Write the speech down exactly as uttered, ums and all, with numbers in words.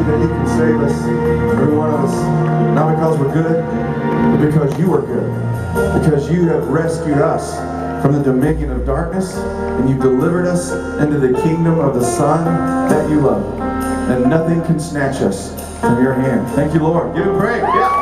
that you can save us, every one of us, not because we're good, but because you are good. Because you have rescued us from the dominion of darkness, and you delivered us into the kingdom of the Son that you love. And nothing can snatch us from your hand. Thank you, Lord. Give him praise. Yeah.